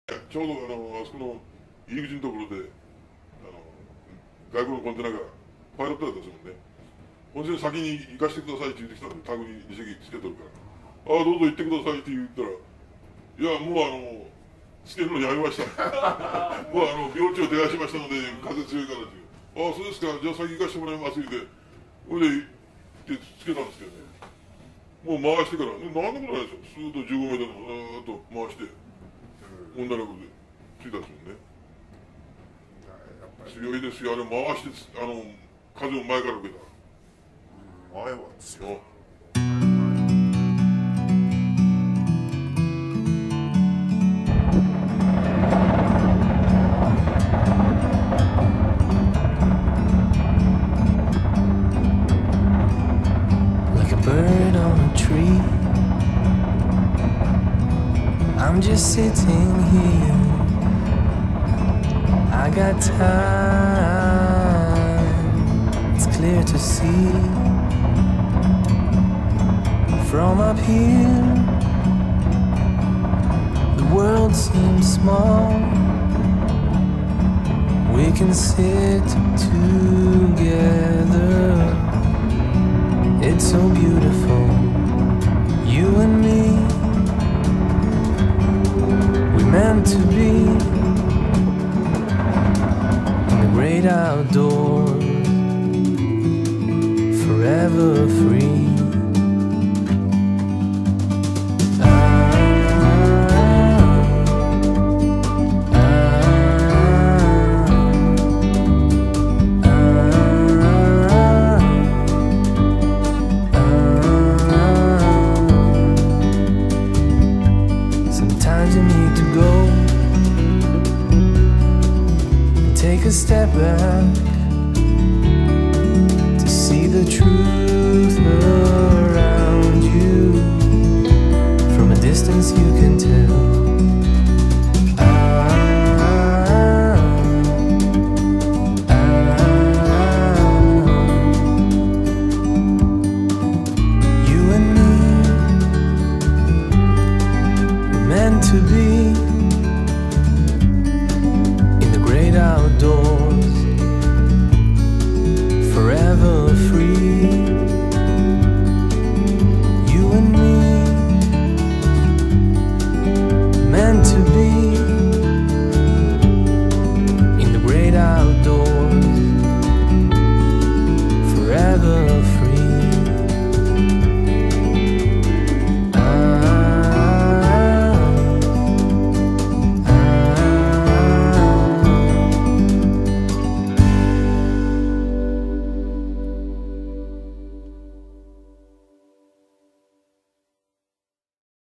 ちょうどあそこの入り口のところで外国のコンテナがパイロットだったんですもんね。本線先に行かせてくださいって言ってきたんで、タグに2席つけとるから、ああ、どうぞ行ってくださいって言ったら、いや、もうつけるのやめました。もう病地を手配しましたので、風強いからっていう。ああ、そうですか、じゃあ先行かせてもらいますって、それで行ってつけたんですけどね。もう回してから、なんでもないですよ。スーッと15メートルのずーっと回して、女の子でついたんですもんね。強いですよ、あれ回して、風を前から受けた。 前は強い。 Like a bird on a tree, I'm just sitting here. I got time, it's clear to see. From up here, the world seems small. We can sit together. It's so beautiful, you and me. We meant to be in the great outdoors, forever free. Sometimes you need to go and take a step back to see the truth of